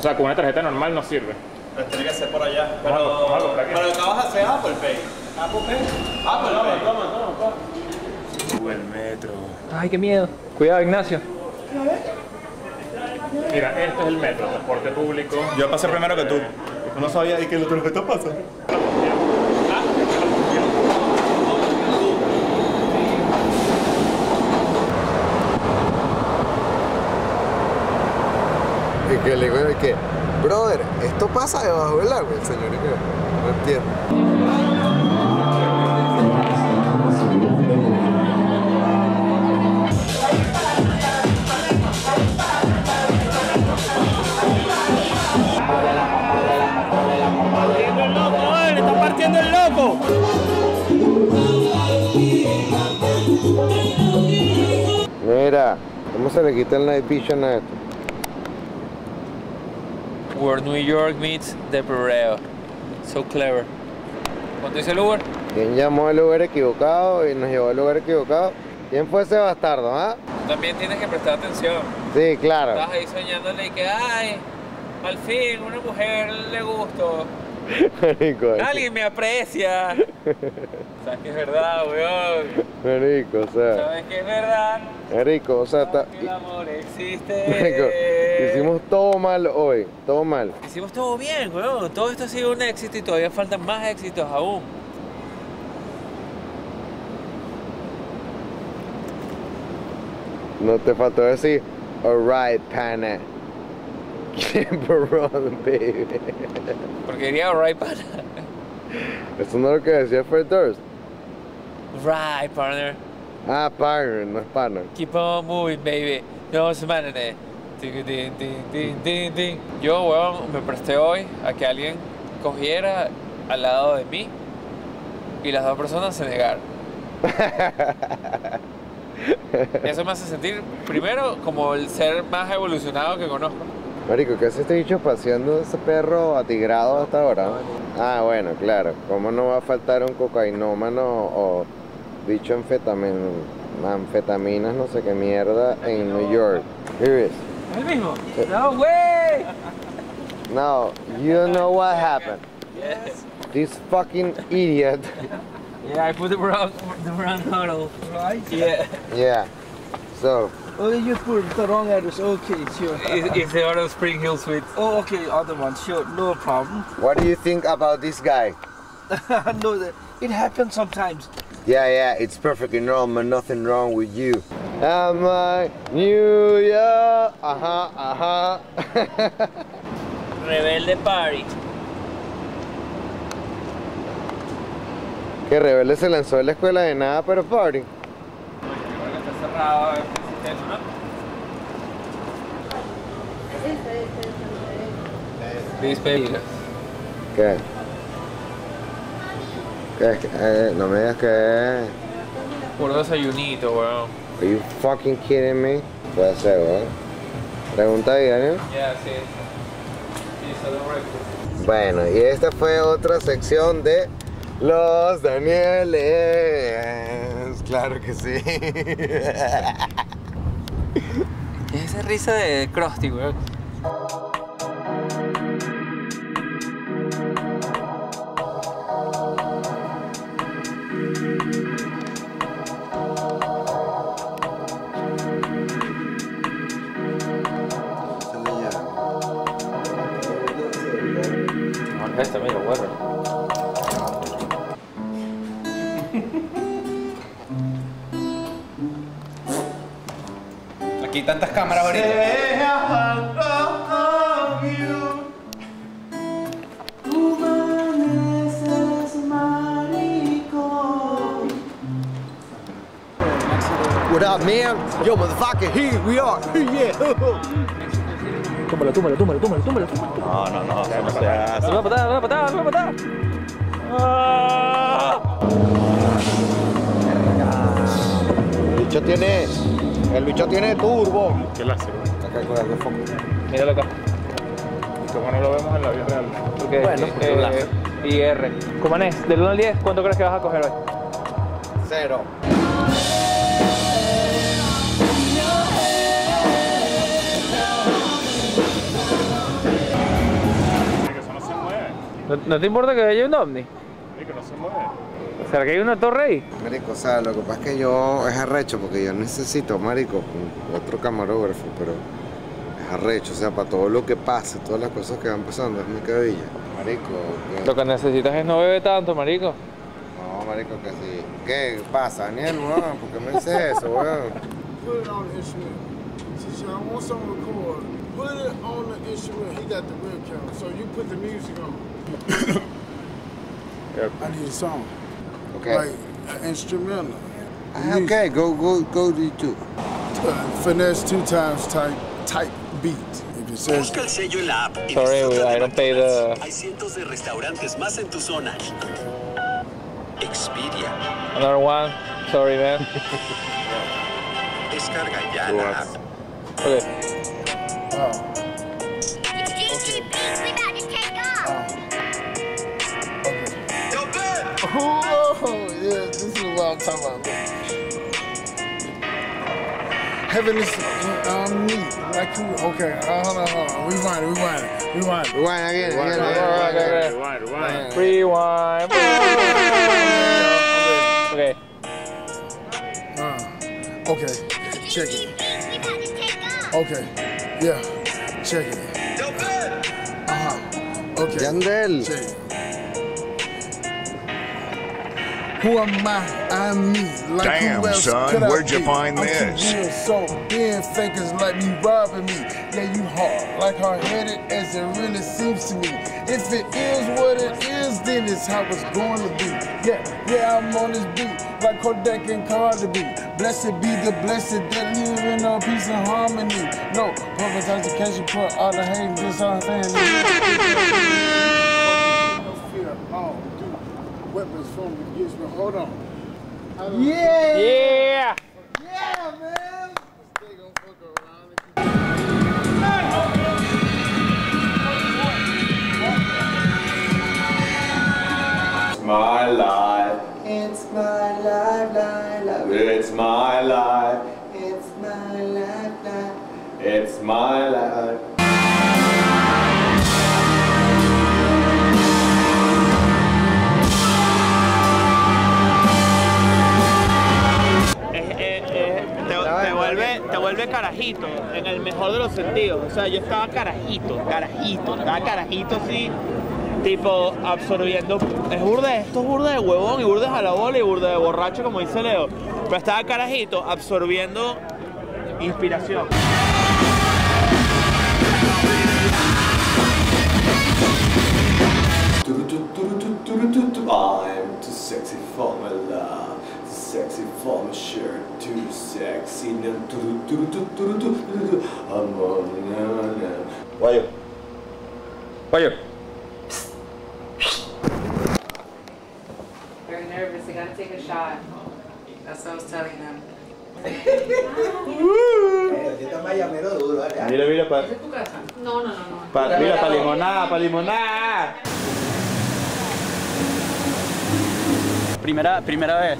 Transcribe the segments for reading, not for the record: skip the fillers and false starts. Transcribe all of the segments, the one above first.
sea, con una tarjeta normal no sirve. Pero tiene que ser por allá. Pero acá vas a hacer Apple Pay. Apple Pay. Apple Pay. Toma. El metro. Ay, qué miedo. Cuidado, Ignacio. Mira, este es el metro, transporte público. Yo pasé primero que tú. No sabía y que el otro pasa. Y que le digo que, brother, esto pasa debajo del agua. El señor que no entiende. ¡Le está partiendo el loco! Mira, ¿cómo se le quita el night vision a esto? Where New York meets the Pireo. So clever. ¿Cuánto dice el Uber? ¿Quién llamó al lugar equivocado y nos llevó al lugar equivocado? ¿Quién fue ese bastardo, ah? También tienes que prestar atención. Sí, claro. Estás ahí soñándole que, ay, al fin una mujer le gusto. Marico, Alguien me aprecia. ¿Sabes que es verdad, weón? marico, o sea, ¿Sabes que es verdad? marico, o sea, ¿Sabes que el amor existe? marico, hicimos todo mal hoy, todo mal. Hicimos todo bien, weón. Todo esto ha sido un éxito y todavía faltan más éxitos aún. No te faltó decir, alright, pana. Keep run, baby. Porque diría, alright, pana. Eso no es lo que decía Fred Durst. Right, partner. Ah, partner, no es partner. Keep on moving, baby. No se manen. Yo, weón, me presté hoy a que alguien cogiera al lado de mí y las dos personas se negaron. Eso me hace sentir, primero, como el ser más evolucionado que conozco. Marico, ¿qué hace este bicho paseando ese perro atigrado hasta ahora? Ah, bueno, claro. ¿Cómo no va a faltar un cocainómano o bicho anfetaminas, no sé qué mierda, en New York? Here it is. ¿Es el mismo? No way. Now, you know what happened. Yes. This fucking idiot. Yeah, I put the wrong huddle. Right? Yeah. Yeah. So, Oh, you put the wrong address. Okay, sure. It's the other Spring Hill Suite. Oh, okay, other one. Sure, no problem. what do you think about this guy? No, it happens sometimes. Yeah, it's perfectly normal, nothing wrong with you. Am I New York? Ajá. Rebelde Party. Que Rebelde se lanzó de la escuela de nada, pero party. Creo que está cerrado, a ver si existe eso, ¿no? Despedidas. ¿Qué? No me digas que... Puro desayunito, weón. Are you fucking kidding me? Puede ser, weón. Pregunta diaria. Ya, sí. Sí, solo breakfast. Bueno, y esta fue otra sección de Los Danieles. Claro que sí. Es esa risa de Krusty, weón. Esta, mira, bueno. Aquí hay tantas cámaras ahorita. What up, man? Yo, motherfucker, here we are. Yeah. Túmbalo. No, eso no se hace. Una patada. El bicho tiene turbo. ¿Qué le hace? Acá con el foco. Míralo acá. ¿Y cómo no lo vemos en la vida real? Porque, Bueno, porque láser. y R. Cumanés, del 1 al 10, ¿cuánto crees que vas a coger hoy? 0. ¿No te importa que haya un ovni? Y que no se mueve. ¿Será que hay una torre ahí? Marico, o sea, lo que pasa es que yo es arrecho porque yo necesito, marico, otro camarógrafo, pero es arrecho, o sea, para todo lo que pase, todas las cosas que van pasando, es mi cabilla. Marico, ¿qué? Lo que necesitas es no beber tanto, marico. No, marico, que sí. ¿Qué pasa, Daniel, weón? ¿Por qué me dices eso, weón? Put it on the instrument. She said, I want something to record. Put it on the instrument. He got the real camera. So you put the music on. Yep. I need a song. Okay. Like an instrumental. Okay, go to YouTube. Finesse 2 times type beat. If it says Busca el sello en la app. y Sorry, disfruta de I don't pay the... Hay cientos de restaurantes más en tu zona. Expedia. Another one. Sorry, man. Descarga ya la app. Okay. oh yeah, this is what I'm talking about. Heaven is me, like you. Okay, hold on. Rewind Again. Rewind. Okay. Okay, check it. Okay, yeah, check it. Okay. Yandel. Check it. Who am I? I'm me. Like Damn, who else son, could I where'd you be? find I'm this? too real, so being fakers like me robbing me. Yeah, you hard, like hard-headed as it really seems to me. If it is what it is, then it's how it's going to be. Yeah, I'm on this beat like Kodak and Cardi B. Blessed be the blessed that live in no peace and harmony. No, purpose education put all the hate. This all I'm saying. No fear, all dude. Weapons from the gifts, but hold on. Yeah! Yeah! Yeah, man! They gonna fuck around. My life. It's my life, life. It's my life. It's my life, life. It's my life. Te vuelve carajito, en el mejor de los sentidos. O sea, yo estaba carajito así, tipo absorbiendo. Esto es burda de huevón y burda de jalabola y burda de borracho, como dice Leo. Pero estaba carajito absorbiendo inspiración. I'm too sexy for my love, too sexy for my shirt, too sexy. Guayo. Very nervous. They gotta take a shot. That's what I was telling them. Mira, pa. ¿Es tu casa? No. Mira, pa' limonada. Primera vez.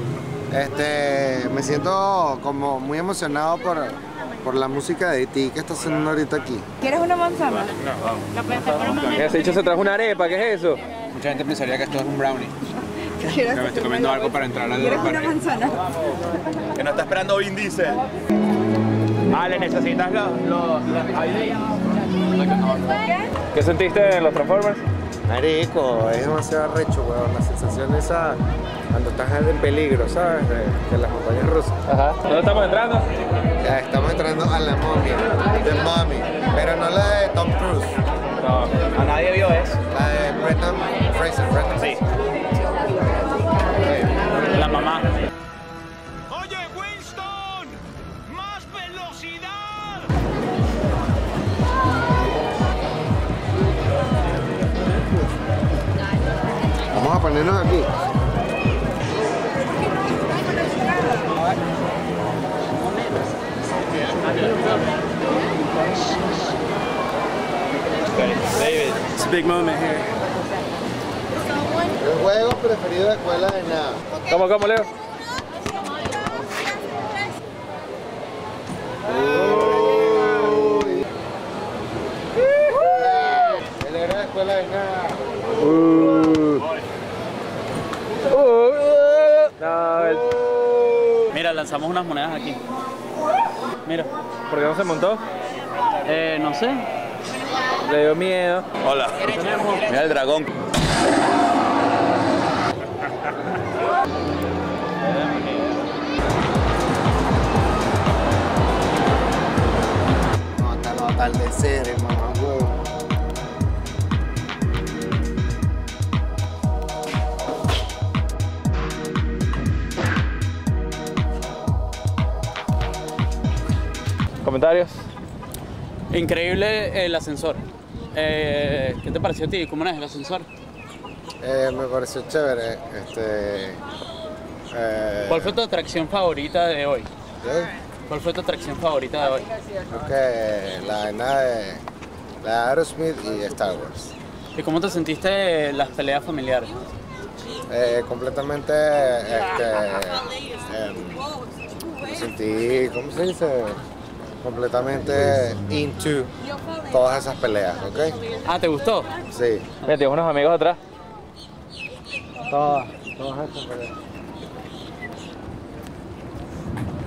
Me siento como muy emocionado por la música de ti que está sonando ahorita aquí. ¿Quieres una manzana? Ese dicho se trajo una arepa, ¿qué es eso? Mucha gente pensaría que esto es un brownie. ¿Quieres Me estoy comiendo algo para entrar al ¿Quieres una manzana? Que no está esperando Vin Diesel. Ale, necesitas los ¿Qué sentiste en los Transformers? Marico, es demasiado arrecho, weón. La sensación esa cuando estás en peligro, ¿sabes? De las montañas rusas. Ajá. ¿Dónde estamos entrando? Ya estamos entrando a la momia, The Mummy, pero no la de Tom Cruise. No. A nadie vio eso. La de Brendan Fraser. Sí. La mamá. Oye, Winston, más velocidad. Vamos a ponernos aquí. David, it's a big moment here. El juego preferido de escuela de nada. ¿Cómo, Leo? El héroe de escuela de nada. Mira, lanzamos unas monedas aquí. Mira. ¿Por qué no se montó? No sé. Le dio miedo. Hola. Mira el dragón. No, hasta los atardeceres, mamá, huevo. ¿Comentarios? Increíble el ascensor. ¿Qué te pareció a ti? ¿Cómo es el ascensor? Me pareció chévere. ¿Cuál fue tu atracción favorita de hoy? ¿Qué? ¿Cuál fue tu atracción favorita de hoy? Creo que la vaina de Aerosmith y Star Wars. ¿Y cómo te sentiste en las peleas familiares? Completamente, me sentí, ¿cómo se dice? Completamente into todas esas peleas, ¿ok? Ah, ¿te gustó? Sí. Mira, tienes unos amigos atrás. Todas esas peleas.